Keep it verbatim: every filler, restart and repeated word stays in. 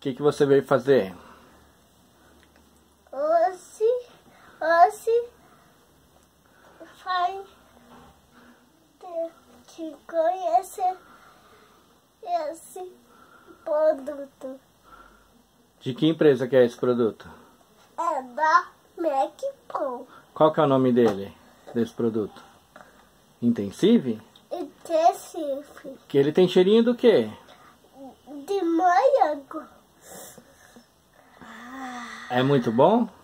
que que você veio fazer? Hoje, hoje vai ter que conhecer esse produto. De que empresa que é esse produto? É da McPro. Qual que é o nome dele, desse produto? Intensive? Intensive. Que ele tem cheirinho do quê? De morango. É muito bom?